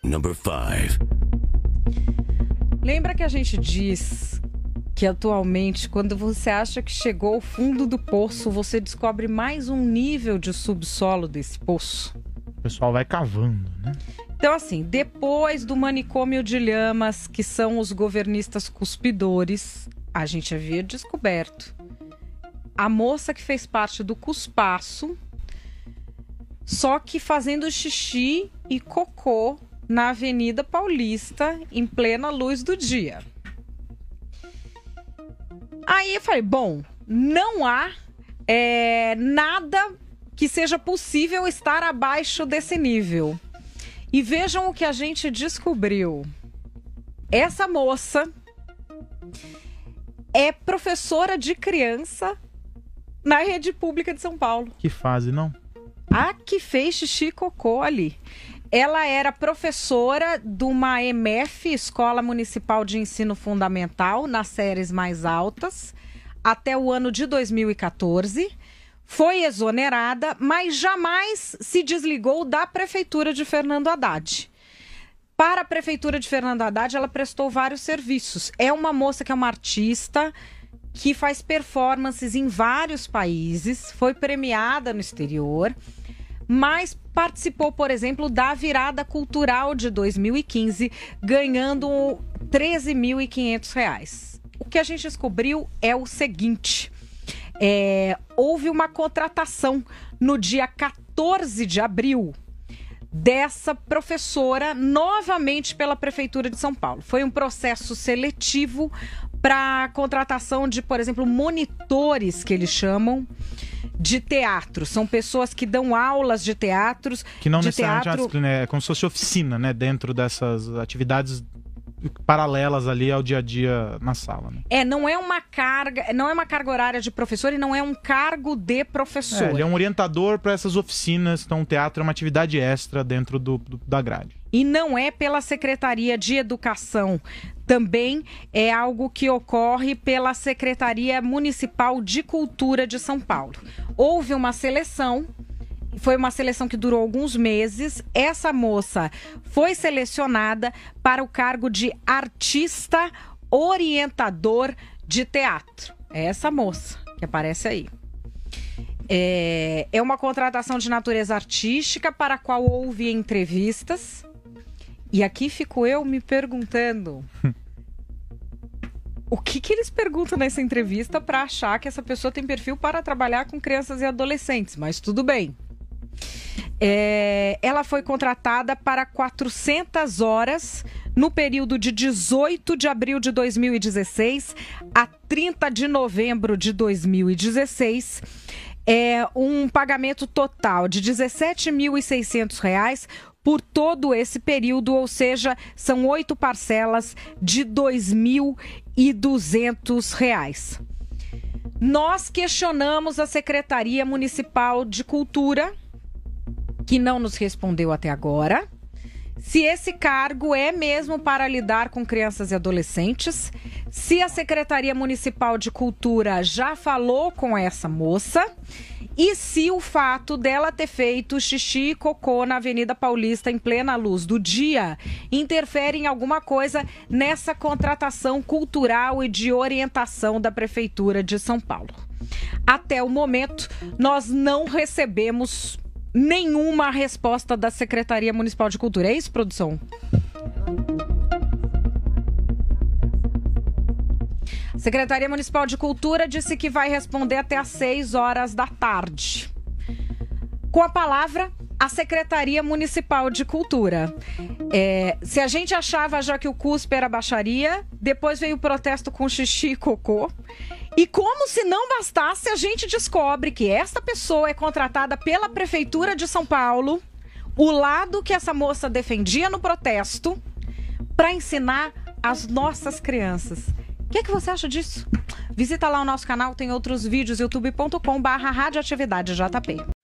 Number 5. Lembra que a gente diz que atualmente, quando você acha que chegou ao fundo do poço, você descobre mais um nível de subsolo desse poço? O pessoal vai cavando, né? Então, assim, depois do manicômio de Lhamas, que são os governistas cuspidores, a gente havia descoberto a moça que fez parte do cuspaço, só que fazendo xixi e cocô na Avenida Paulista, em plena luz do dia. Aí eu falei, bom, não há nada que seja possível estar abaixo desse nível. E vejam o que a gente descobriu. Essa moça é professora de criança na rede pública de São Paulo. Que fase, não? A que fez xixi e cocô ali. Ela era professora de uma EMF, Escola Municipal de Ensino Fundamental, nas séries mais altas, até o ano de 2014. Foi exonerada, mas jamais se desligou da Prefeitura de Fernando Haddad. Para a Prefeitura de Fernando Haddad, ela prestou vários serviços. É uma moça que é uma artista, que faz performances em vários países, foi premiada no exterior, mas participou, por exemplo, da Virada Cultural de 2015, ganhando R$ 13.500. O que a gente descobriu é o seguinte: houve uma contratação no dia 14 de abril dessa professora novamente pela Prefeitura de São Paulo. Foi um processo seletivo para a contratação de, por exemplo, monitores, que eles chamam, de teatro. São pessoas que dão aulas de teatros. Que não necessariamente é como se fosse oficina, né? Dentro dessas atividades paralelas ali ao dia a dia na sala, né? Não é uma carga horária de professor e não é um cargo de professor. Ele é um orientador para essas oficinas, então o teatro é uma atividade extra dentro da grade. E não é pela Secretaria de Educação, também é algo que ocorre pela Secretaria Municipal de Cultura de São Paulo. Houve uma seleção. Foi uma seleção que durou alguns meses. Essa moça foi selecionada para o cargo de artista orientador de teatro. É essa moça que aparece aí. É uma contratação de natureza artística para a qual houve entrevistas. E aqui fico eu me perguntando... O que eles perguntam nessa entrevista para achar que essa pessoa tem perfil para trabalhar com crianças e adolescentes? Mas tudo bem. Ela foi contratada para 400 horas no período de 18 de abril de 2016 a 30 de novembro de 2016. Um pagamento total de R$ 17.600 por todo esse período, ou seja, são 8 parcelas de R$ 2.200. Nós questionamos a Secretaria Municipal de Cultura, que não nos respondeu até agora, se esse cargo é mesmo para lidar com crianças e adolescentes, se a Secretaria Municipal de Cultura já falou com essa moça e se o fato dela ter feito xixi e cocô na Avenida Paulista em plena luz do dia interfere em alguma coisa nessa contratação cultural e de orientação da Prefeitura de São Paulo. Até o momento, nós não recebemos nenhuma resposta da Secretaria Municipal de Cultura. É isso, produção? A Secretaria Municipal de Cultura disse que vai responder até às 6 horas da tarde. Com a palavra, a Secretaria Municipal de Cultura. Se a gente achava já que o CUSP era baixaria, depois veio o protesto com xixi e cocô. E como se não bastasse, a gente descobre que esta pessoa é contratada pela Prefeitura de São Paulo, o lado que essa moça defendia no protesto, para ensinar as nossas crianças. O que você acha disso? Visita lá o nosso canal, tem outros vídeos, youtube.com/radioatividadejp.